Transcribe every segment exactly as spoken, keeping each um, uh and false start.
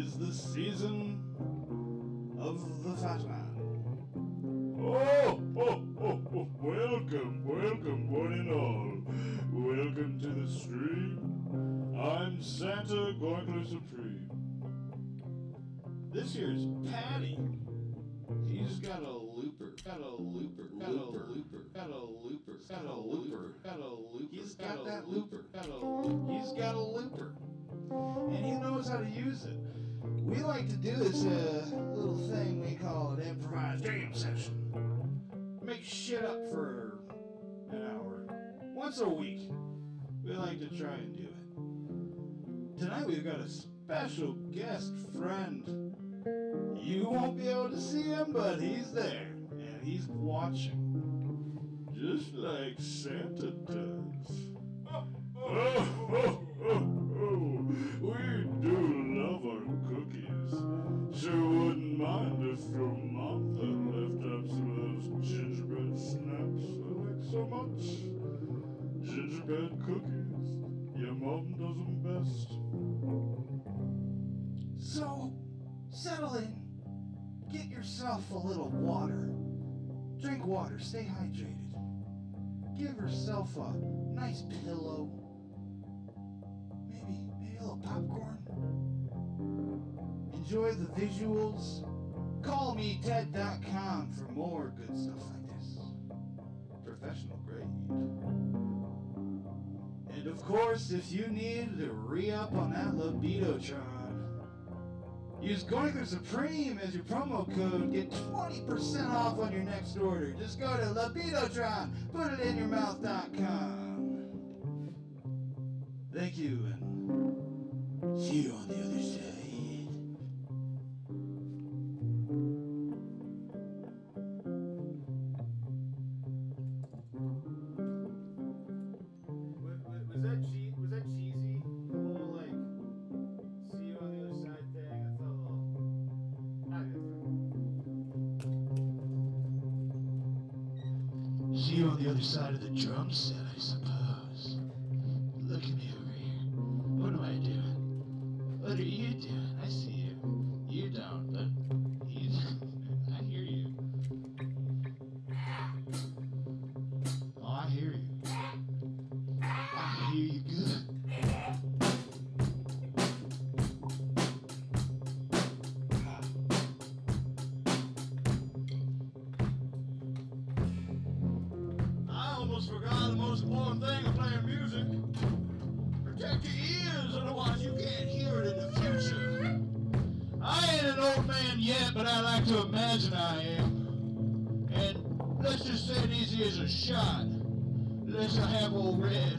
is the season of the fat man. Oh, oh, oh, oh, welcome, welcome, one and all. Welcome to the stream. I'm Santa Goinkler Supreme. This year's Patty. He's got a looper, got a looper, got a looper, got a looper, got a looper, got a looper. He's got that looper, got a he's got a looper, and he knows how to use it. We like to do this uh, little thing we call an improvised jam session. Make shit up for an hour, once a week. We like to try and do it. Tonight we've got a special guest friend. You won't be able to see him, but he's there, and he's watching, just like Santa does. Oh, oh, oh, oh, oh. We do love our cookies. Sure wouldn't mind if your mom had left out some of those gingerbread snaps I like so much. Gingerbread cookies, your mom does them best. So, settle in. Get yourself a little water. Drink water, stay hydrated. Give yourself a nice pillow. Maybe, maybe a little popcorn. Enjoy the visuals. Call me Ted dot com for more good stuff like this. Professional grade. And of course, if you need to re-up on that Libidotron, use Goinkler Supreme as your promo code. Get twenty percent off on your next order. Just go to Libidotron, put it in your mouth dot com. Thank you, and see you on the other side. Was that cheesy? Was that cheesy? The whole like, see you on the other side thing. I felt a little. Not good. See you on the other side of the drum set, I suppose. Look at me over here. What am I doing? What are you doing? I see you. You don't, but you. I hear you. Oh, I hear you. I hear you good. I almost forgot the most important thing of playing music. Protect your ears, otherwise you can't hear it in the future. I ain't an old man yet, but I like to imagine I am. And let's just say these ears are shot. Unless I have old red.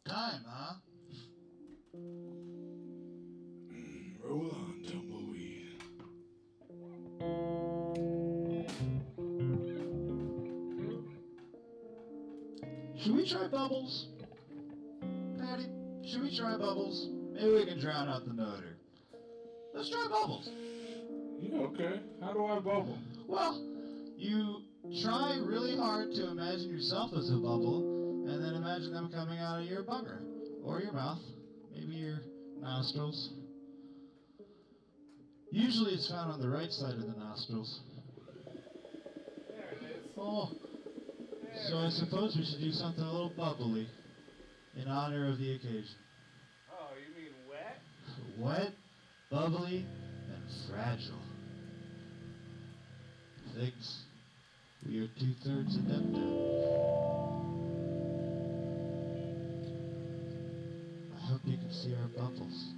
Time, huh? Roll on, tumbleweed. Should we try bubbles? Patty, should we try bubbles? Maybe we can drown out the motor. Let's try bubbles. Yeah, okay. How do I bubble? Well, you try really hard to imagine yourself as a bubble, and then imagine them coming out of your bummer, or your mouth, maybe your nostrils. Usually it's found on the right side of the nostrils. There it is. Oh, so I suppose we should do something a little bubbly in honor of the occasion. Oh, you mean wet? Wet, bubbly, and fragile. Things we are two-thirds adept at. I hope you can see our bubbles.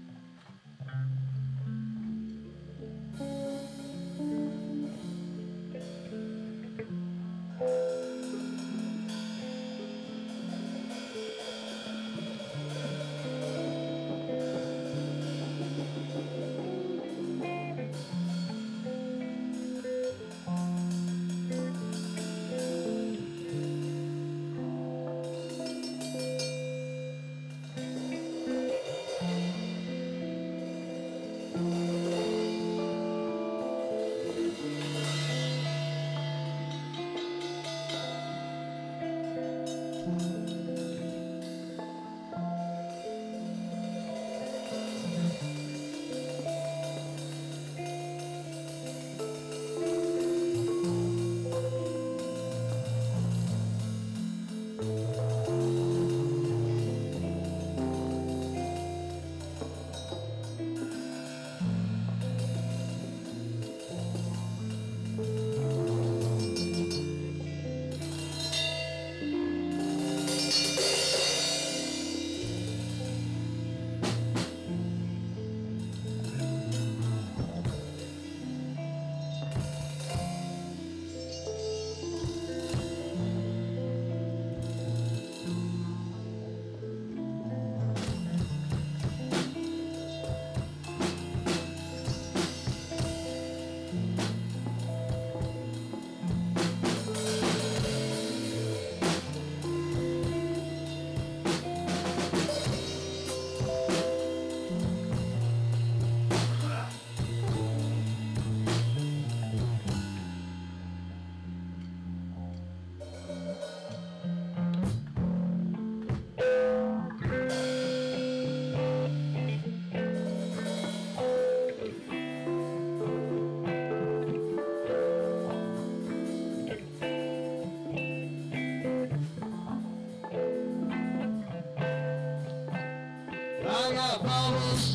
I got bubbles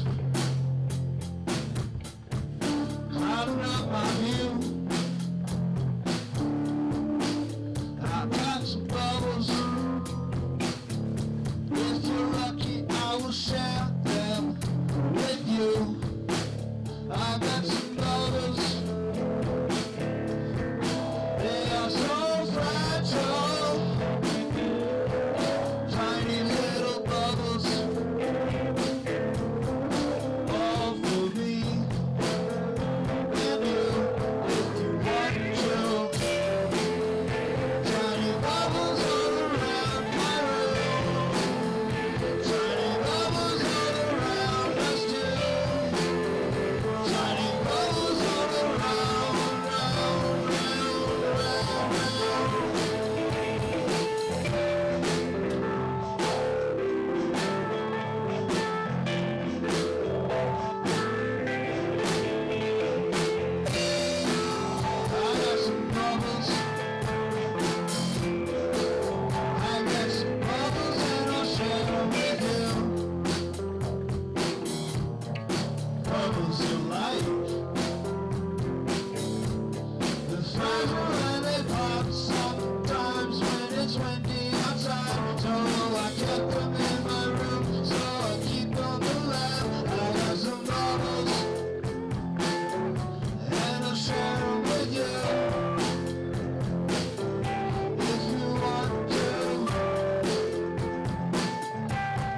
clouding up my view. I got some bubbles. If you're lucky, I will share them with you. I got some bubbles. They are so fragile. Tiny little bubbles. All for me and you, if you want to. Tiny bubbles all around my room. Tiny bubbles all around us too. Tiny bubbles all around, round, round, round, round. I got some bubbles. I got some bubbles and I'll share them with you. Bubbles you like. The fragile and they pop sometimes when it's windy outside. So I kept them in my room, so I keep them alive. I got some bubbles and I'll share them with you. If you want to.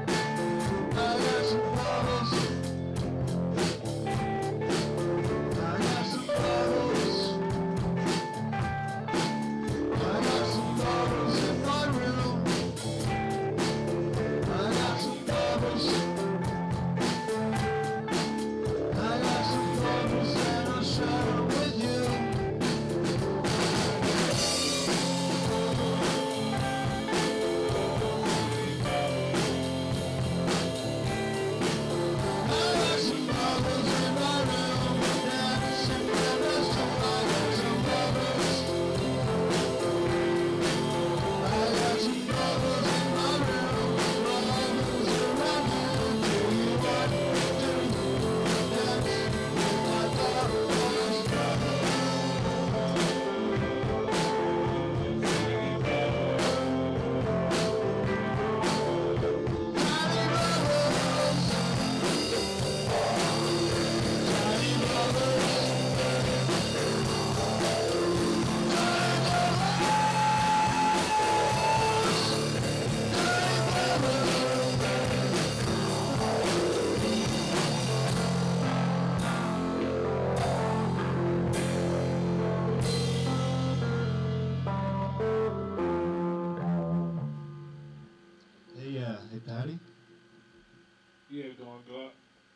on, go.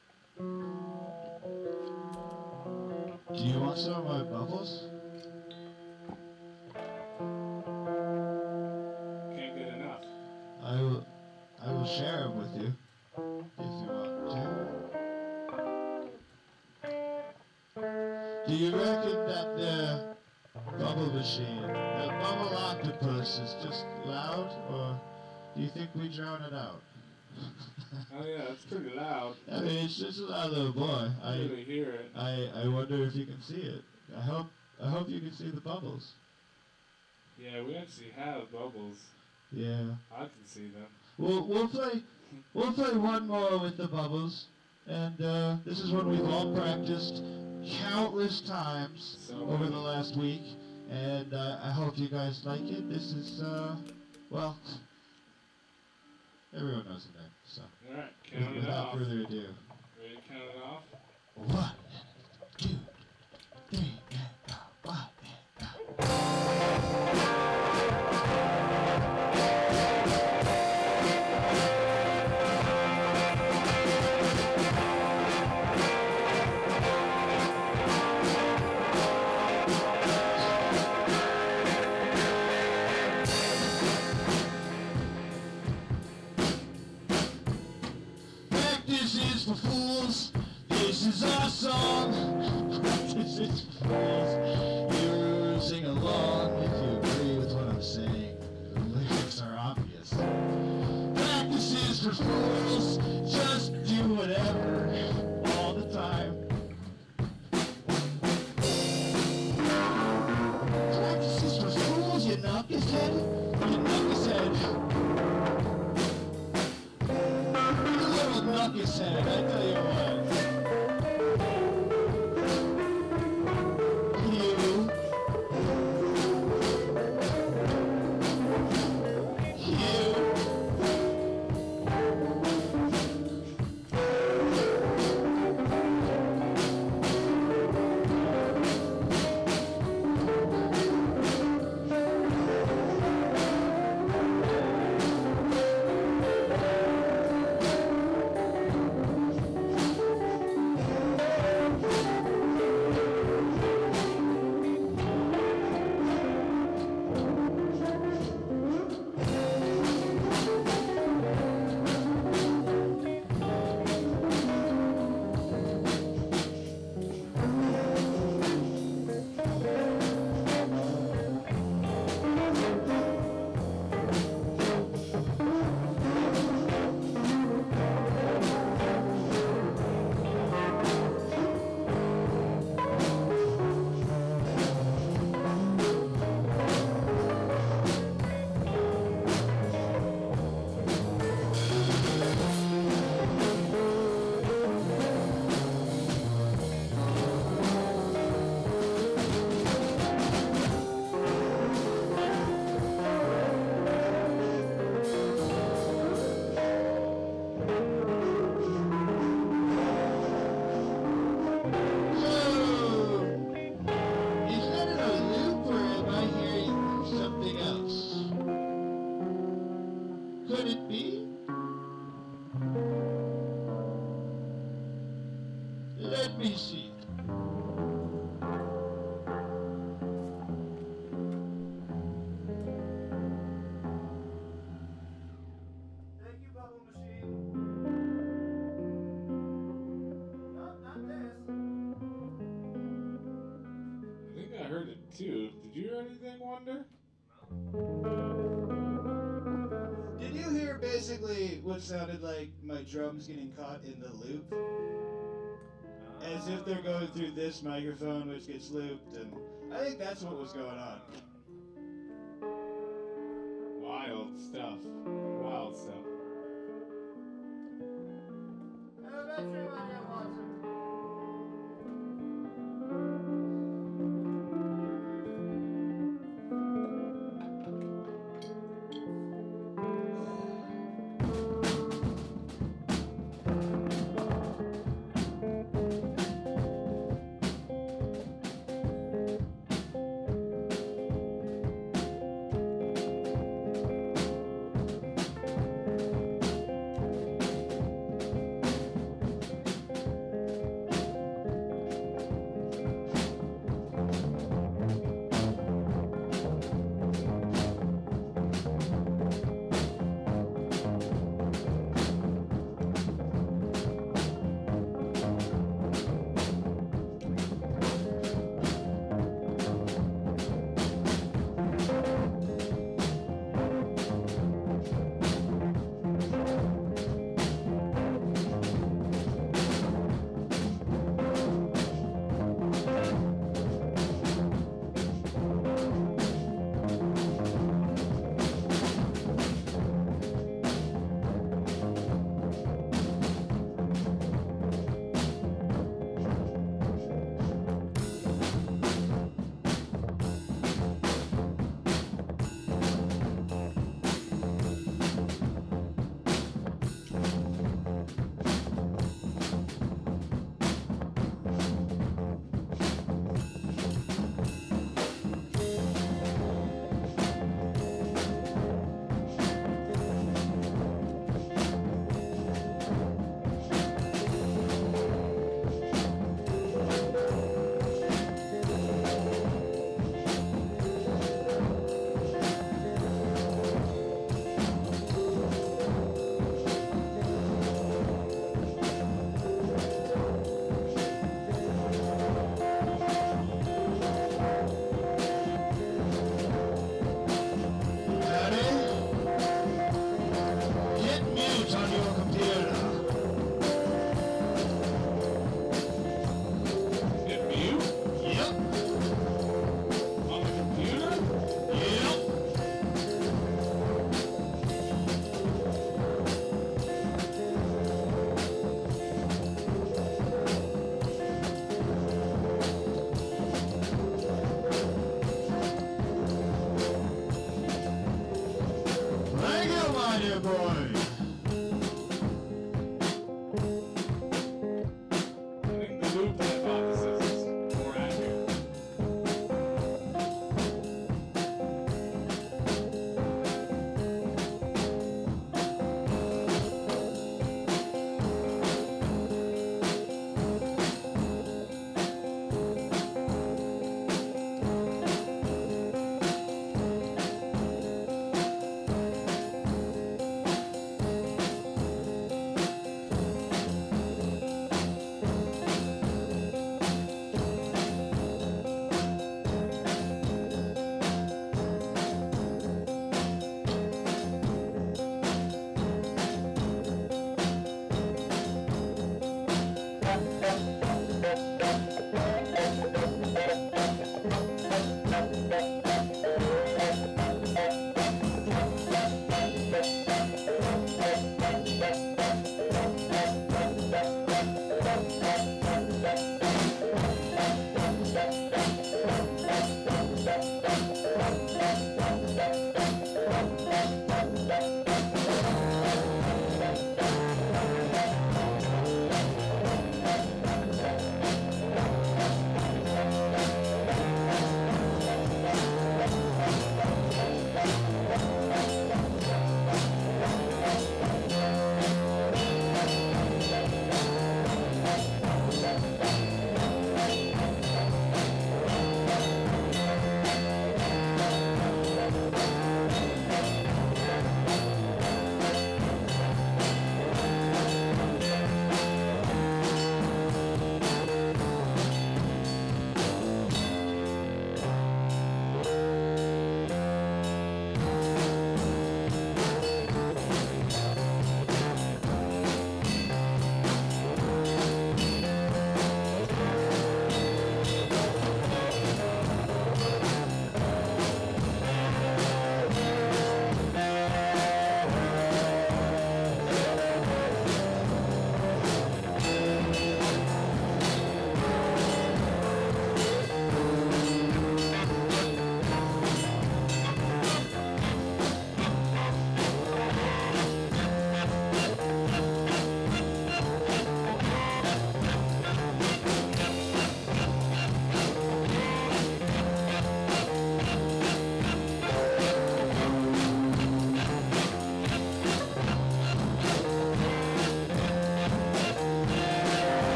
Do you want some of my bubbles? Can't get enough. I will, I will share them with you if you want to. Do you reckon that the bubble machine, the bubble octopus, is just loud, or do you think we drown it out? Oh yeah, it's pretty loud. I mean, it's just a loud little boy. I I, really hear it. I, I wonder if you can see it. I hope, I hope you can see the bubbles. Yeah, we actually have bubbles. Yeah. I can see them. We'll, we'll play, we'll play one more with the bubbles, and uh, this is one we've all practiced countless times So over many. the last week, and uh, I hope you guys like it. This is, uh, well, everyone knows the name, so Alright, count it without off. further ado. Ready to count it off? One, two, three, and go. One, and go. Practice is for fools. This is our song. Practice is for fools. You sing along if you agree with what I'm saying. The lyrics are obvious. Practice is for fools. Just do whatever all the time. Practice is for fools, you knucklehead. You knucklehead. You little knucklehead, I tell you what. You. You. Could it be? Let me see. Thank you, Bubble Machine. No, not this. I think I heard it too. Did you hear anything, Wonder? Did you hear basically what sounded like my drums getting caught in the loop? As if they're going through this microphone, which gets looped, and I think that's what was going on. Wild stuff. Wild stuff. boy. I think the loop hypothesis is more accurate.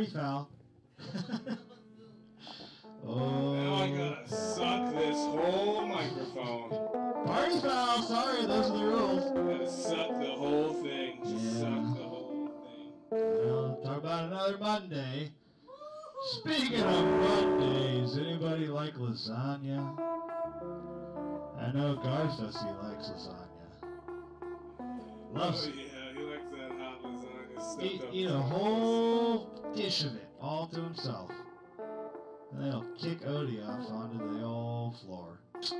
Party foul. Oh. Now I gotta suck this whole microphone. Party foul. Sorry, those are the rules. I gotta suck the whole thing. Just Yeah. suck the whole thing. Well, talk about another Monday. Speaking of Mondays, anybody like lasagna? I know Garfussy likes lasagna. Loves Oh it. yeah, he likes that hot lasagna stuffed Eat, up. eat a whole dish of it, all to himself. And then he'll kick Odie off onto the old floor.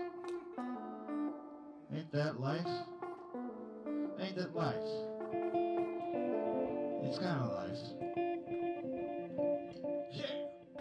Ain't that life? Ain't that life? It's kind of life. Yeah.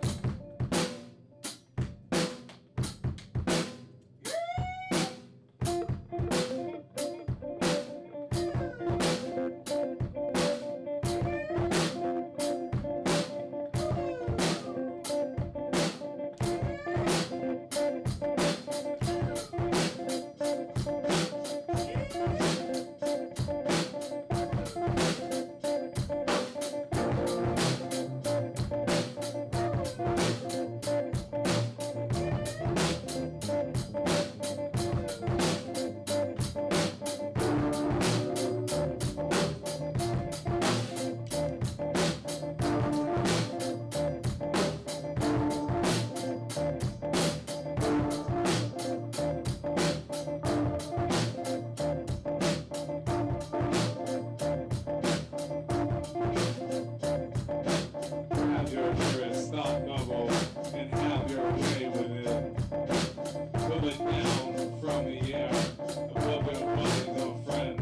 Have your interest thought bubble and have your way with it. Pull it down from the air, above your body, no friend.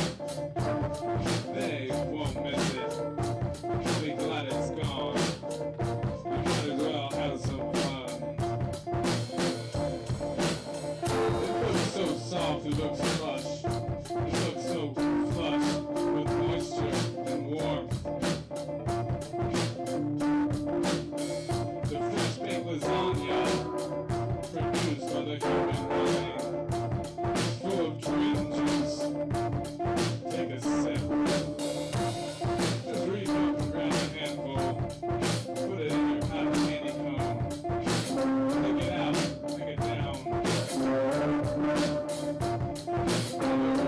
They won't miss it. Be glad it's gone. You might as well have some fun. It looks so soft, it looks lush. It looks so flush with moisture and warmth. The fresh baked lasagna produced by the human mind, full of dream juice. Take a sip. Just reach up and grab a handful. Put it in your cotton candy cone. Take it out, take it down. Have a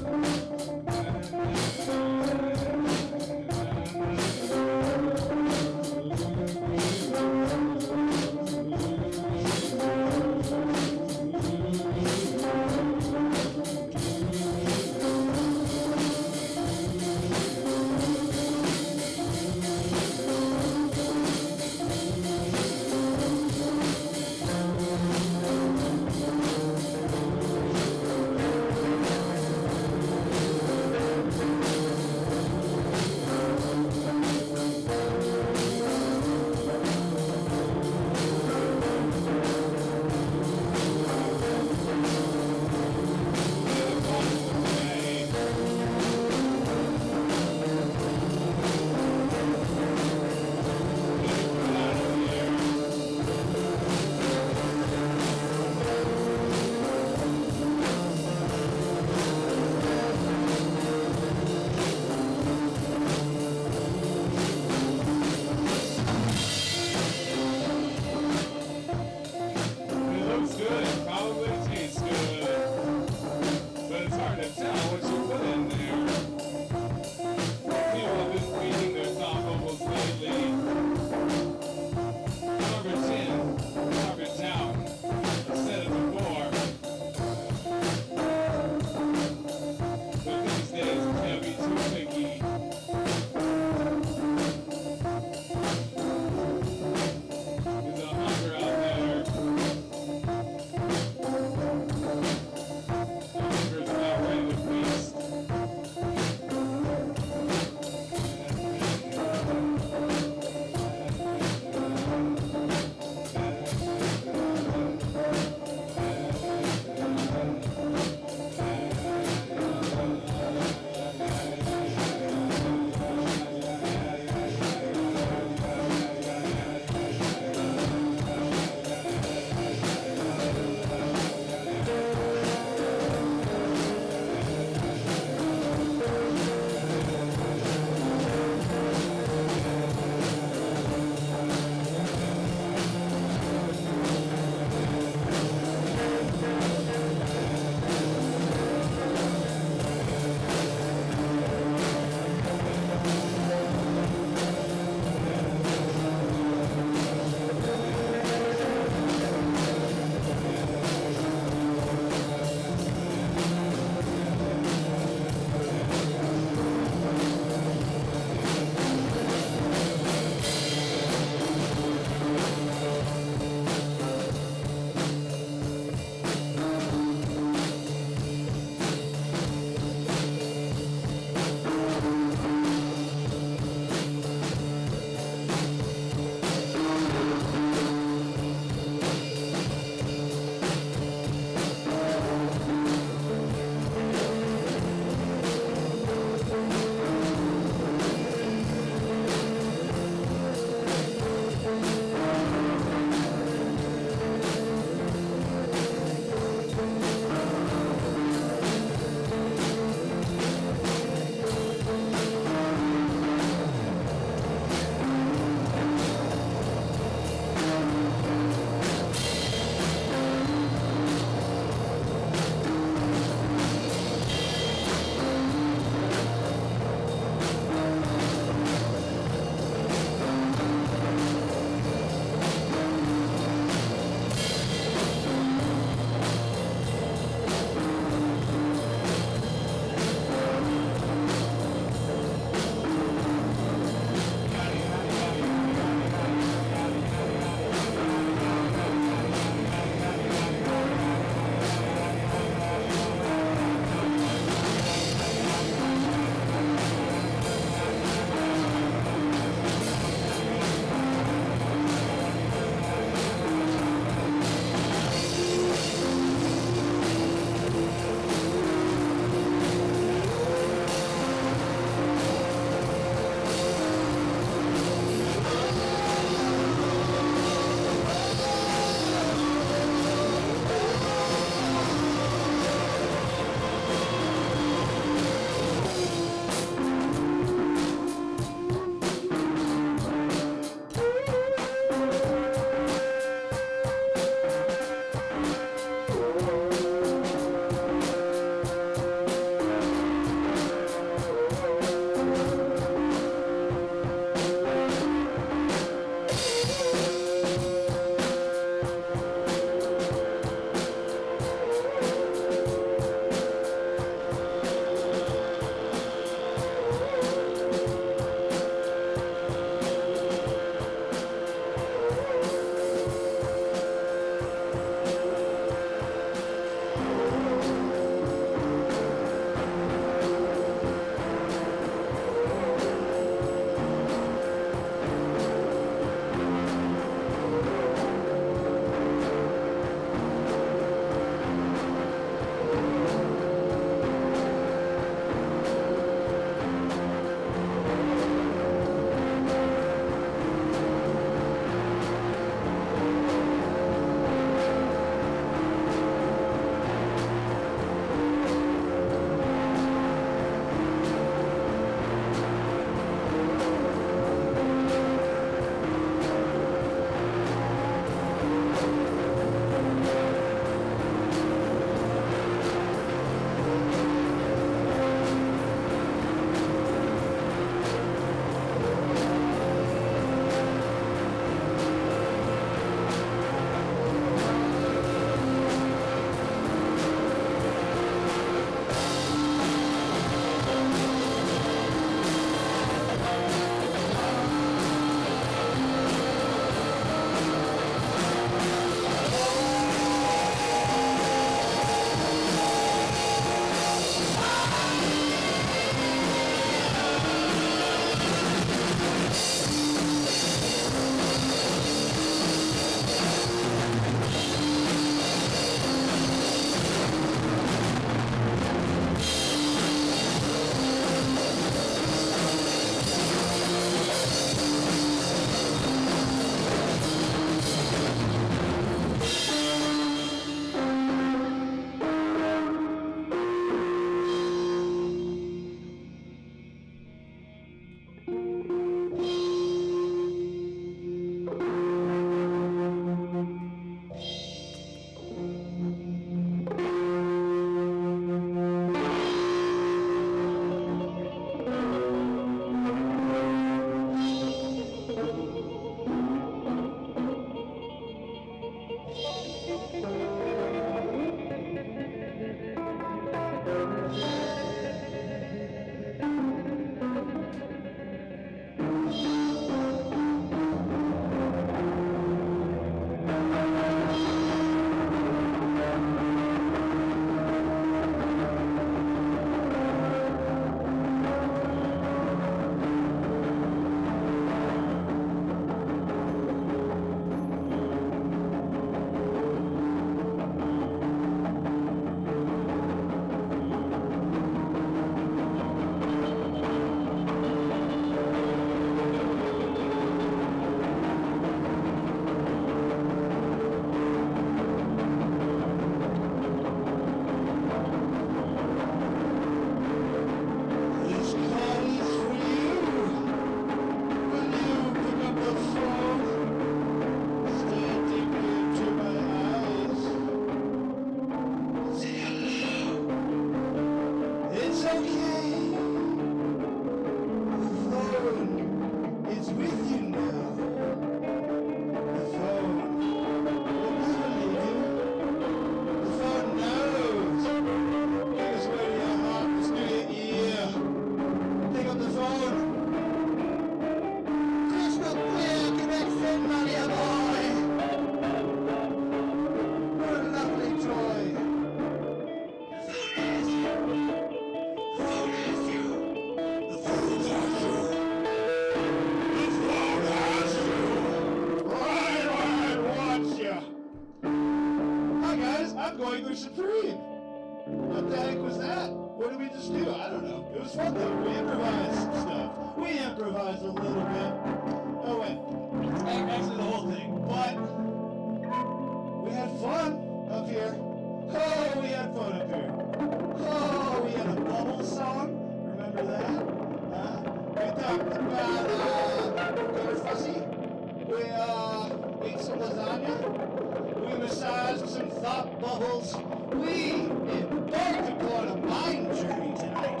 Supreme. What the heck was that? What did we just do? I don't know. It was fun though. We improvised some stuff. We improvised a little bit. Oh wait, actually the whole thing. But we had fun up here. Oh, we had fun up here. Oh, we had a bubble song. Remember that? Uh, we talked about uh, Garfussy. We uh, ate some lasagna. We massaged some thought bubbles. We embarked upon a mind journey tonight.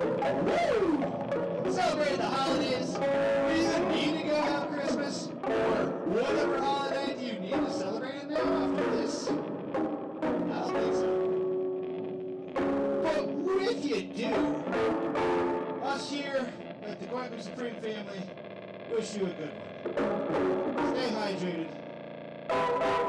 Woo! Celebrate the holidays. Do you need to go have Christmas? Or whatever holiday do you need to celebrate it now after this? I don't think so. But if you do, us here at the Goinkler Supreme family wish you a good one. Stay hydrated.